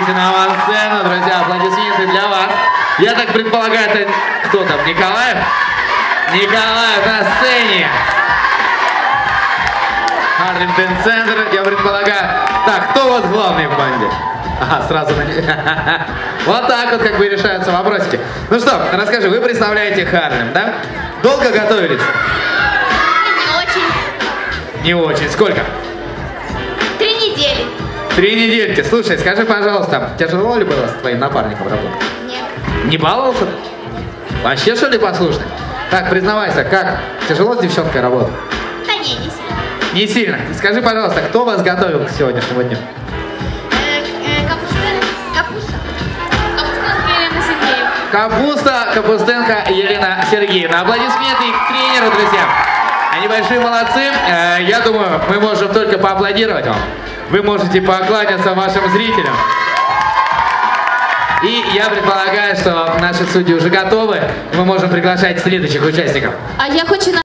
Проходите на авансцену, друзья, аплодисменты для вас. Я так предполагаю, это кто там, Николаев? Николаев на сцене. Арлингтон-центр, я предполагаю. Так, кто у вас главный в банде? Ага, сразу на... Вот так вот как бы решаются вопросики. Ну что, расскажи, вы представляете Харлем, да? Долго готовились? Не очень. Не очень. Сколько? 3 недели. 3 недельки. Слушай, скажи, пожалуйста, тяжело ли было с твоим напарником работать? Нет. Не баловался? Вообще, что ли, послушный? Так, признавайся, как? Тяжело с девчонкой работать? Да не сильно. Не сильно. Скажи, пожалуйста, кто вас готовил к сегодняшнему дню? Капустенко Елена Сергеевна. Аплодисменты к тренеру, друзья. Они большие молодцы. Я думаю, мы можем только поаплодировать вам. Вы можете покланяться вашим зрителям. И я предполагаю, что наши судьи уже готовы. Мы можем приглашать следующих участников. А я хочу